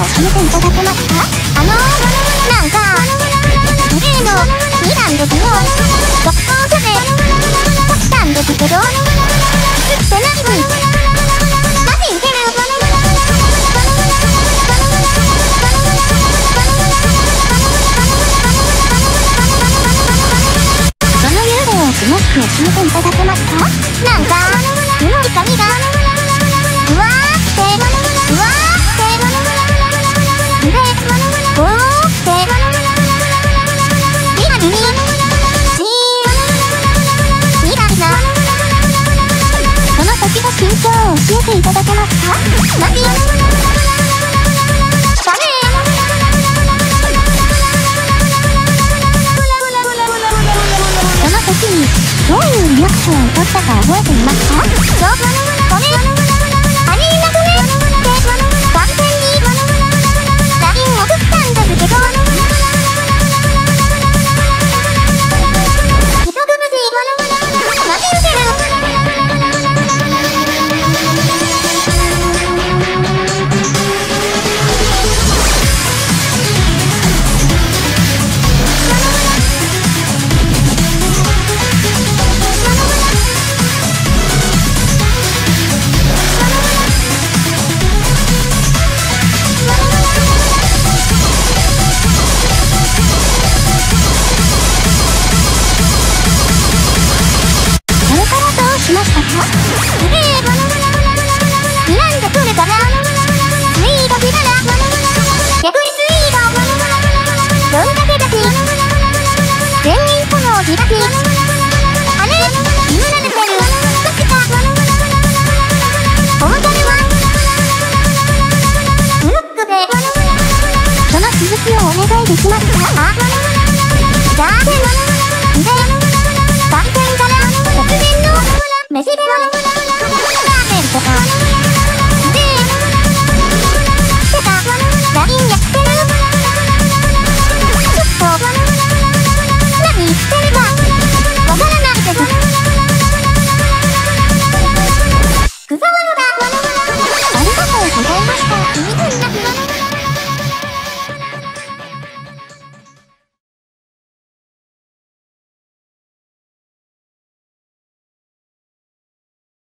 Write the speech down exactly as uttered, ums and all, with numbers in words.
教えていただけますか？あのー、なんか、グレーのにだんですよ。特攻車で、来たんですけど、映ってないし、マジウケる。その幽霊を詳しく教えていただけますか？なんか、黒い髪が、うわーって、うわーって、で、こうって、リアルに、シーン、みたいな。その時の心境を教えていただけますか？マジ？ダメー。その時に、どういうリアクションを取ったか覚えていますか？ちょ、ごめん、ありがとねって、完全に、ライン送ったんですけど、一組字、マジウケる。しましたか？すげえ。なんで来るかな？スイートピザだ。逆にスイート。どんだけだし。全員炎開き。あれ？今なるベル。どっちか。おもちゃでは。ブロックで。その続きをお願いできますか？あ、じゃあでも。で、回転から突然のメシベロ